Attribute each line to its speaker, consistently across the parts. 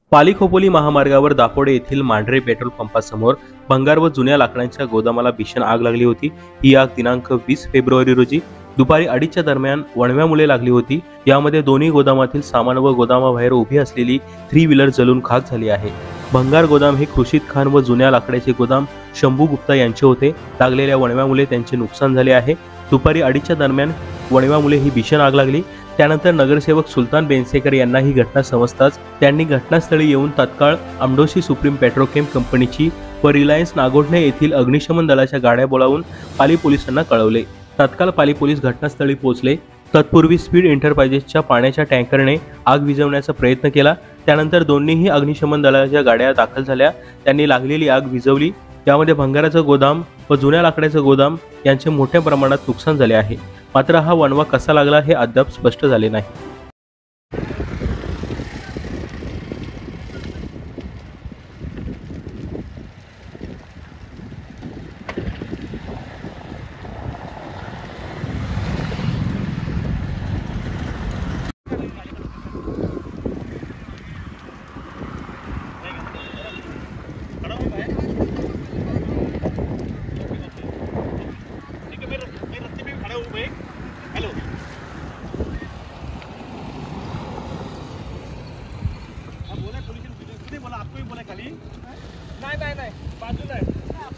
Speaker 1: पाली खोपोली महामार्गावर दापोडे येथील मांढरे पेट्रोल पंपासमोर भंगार व जुन्या लाकडांच्या गोदामाला भीषण आग लागली होती। ही आग दिनांक 20 फेब्रुवारी रोजी दुपारी 2:30च्या दरम्यान वणव्यामुळे लागली होती। यामध्ये दोन्ही गोदामातील सामान व गोदामाबाहेर उभी असलेली 3 व्हीलर जळून खाक झाली आहे। भंगार गोदाम हे खुर्शीद खान व जुन्या लाकडाचे गोदाम शंभू गुप्ता यांचे होते। लागलेल्या वणव्यामुळे त्यांचे नुकसान झाले आहे। दुपारी 2:30च्या दरम्यान वणव्यामुळे ही भीषण आग लागली। त्यानंतर नगरसेवक सुलतान बेनसेकर यांना ही घटना समजताच त्यांनी घटनास्थळी येऊन तात्काळ आमडोशी सुप्रीम पेट्रोकेम कंपनीची व रिलायन्स नागोठणे येथील अग्निशमन दलाच्या गाड्या बोलावून पाली पोलिसांना कळवले। तात्काळ पाली पोलीस घटनास्थळी पोहोचले। तत्पूर्वी स्पीड एंटरप्राइजेसच्या पाण्याच्या टँकरने आग विझवण्याचा प्रयत्न केला। त्यानंतर दोन्हीही अग्निशमन दलाच्या गाड्या दाखल झाल्या। त्यांनी लागलेली आग विझवली। यामध्ये भंगाराचं गोदाम व जुन्या लाकडाचं गोदाम यांचे मोठ्या प्रमाणात नुकसान झाले आहे। मात्र हा वणवा कसा लागला हे अद्याप स्पष्ट झाले नाही।
Speaker 2: हेलो बोला पुलिस बोला आपको ही बोला खाली नाही बाजूला आहे।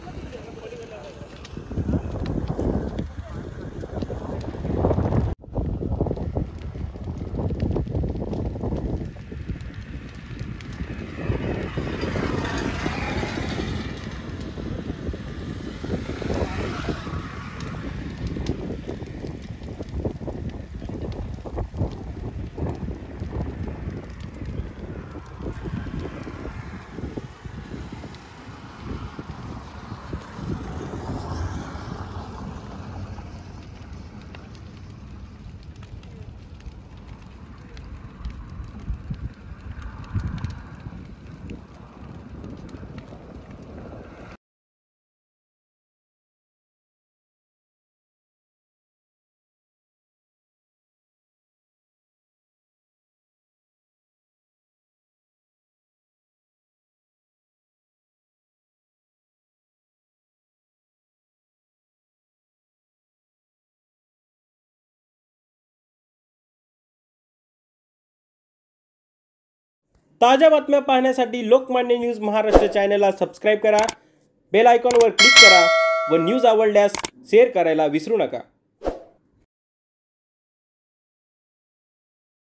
Speaker 2: ताज्या बातम्या पाहण्यासाठी लोकमान्य न्यूज महाराष्ट्र चॅनलला सबस्क्राइब करा, बेल आयकॉनवर क्लिक करा व न्यूज आवडल्यास शेअर करायला विसरू नका।